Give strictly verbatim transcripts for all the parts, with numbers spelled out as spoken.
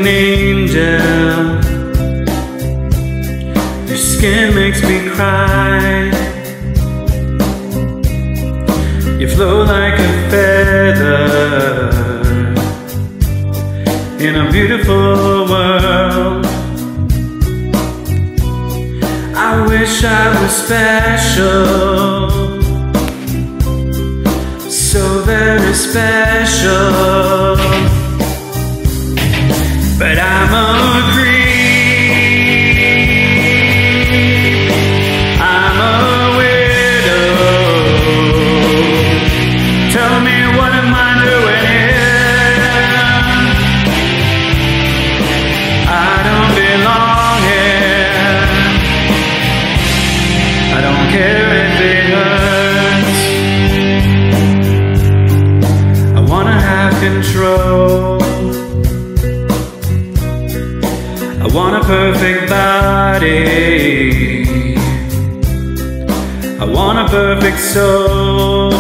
angel. Your skin makes me cry. You flow like a feather in a beautiful world. I wish I was special, so very special. But I'm a creep, I'm a widow. Tell me, what am I doing here? I don't belong here. I don't care if it hurts. I wanna have control. I want a perfect body. I want a perfect soul.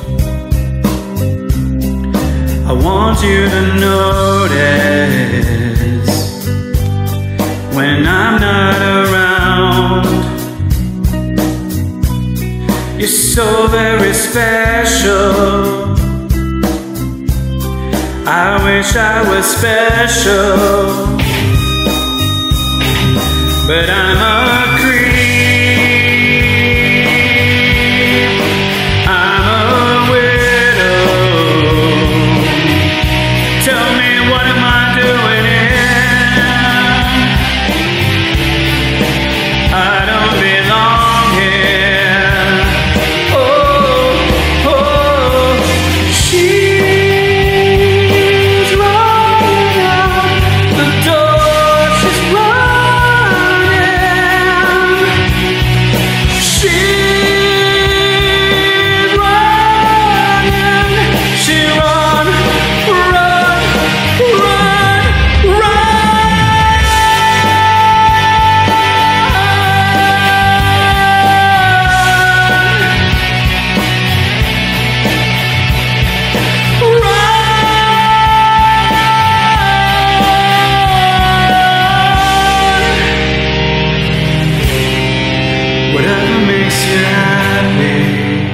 I want you to notice when I'm not around. You're so very special. I wish I was special. But I'm a creep, I'm a widow. Tell me, what am I doing here? I don't belong here. Oh, oh, she's running out the door, she's running. She's running, she run, run, run, run. Whatever makes you happy,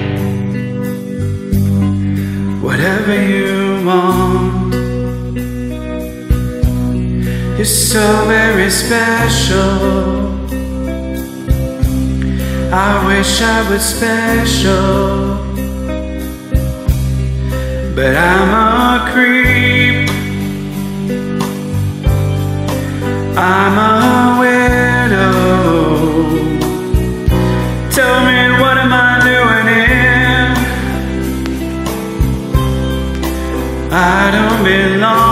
whatever you want. You're so very special. I wish I was special. But I'm a creep, I'm a widow. Tell me, what am I doing here? I don't belong.